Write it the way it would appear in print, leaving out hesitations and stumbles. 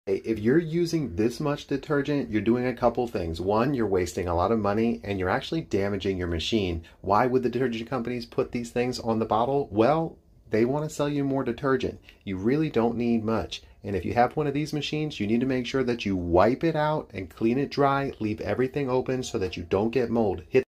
If you're using this much detergent, you're doing a couple things. One, you're wasting a lot of money and you're actually damaging your machine. Why would the detergent companies put these things on the bottle? Well, they want to sell you more detergent. You really don't need much. And if you have one of these machines, you need to make sure that you wipe it out and clean it dry, leave everything open so that you don't get mold. Hit